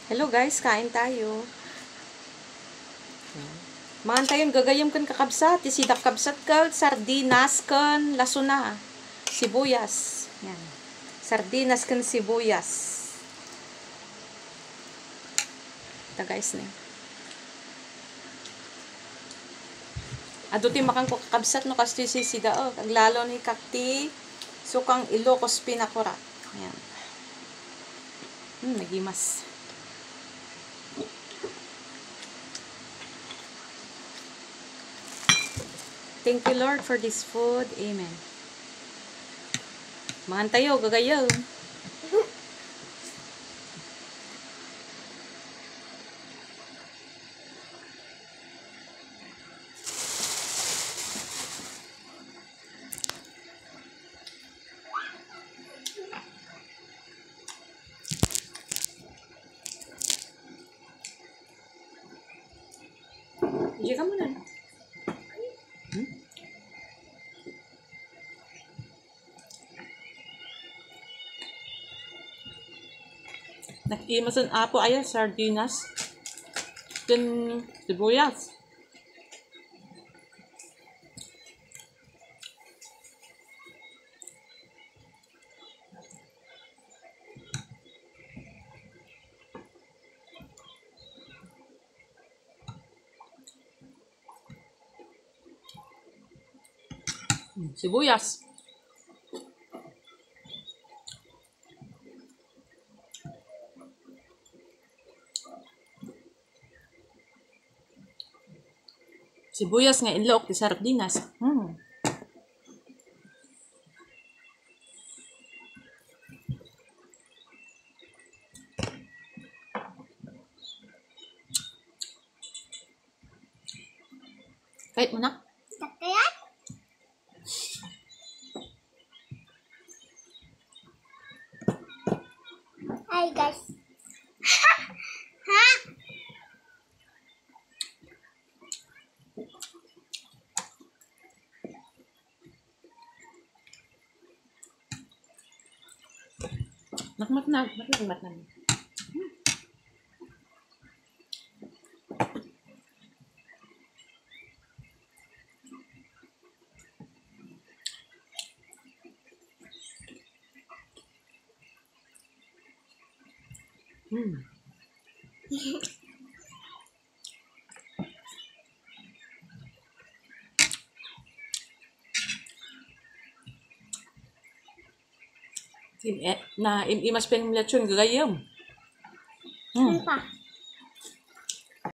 Hello guys, kain tayo. Mangan tayo, gagayam kan kakabsat. Isidak kabsat kal, sardinas kan lasuna. Sibuyas. Yan. Sardinas kan sibuyas. Ito guys na. Aduti makan ko kakabsat no kasi sisida o. Lalo ni kakti sukang Ilocos pinakura. Yan. Nagimas. Thank you, Lord, for this food. Amen. Mahan tayo, gagayaw. Diyan ka muna. Nakimasan apo ayan, sardinas. Then, sibuyas. Sibuyas. Sibuyas nga ilok di sardinas. Kahit mo na. Takayat? Hi guys. Ha? Nakmat na. Nakmat na. Na imas pen lechon gagayam. Ano pa?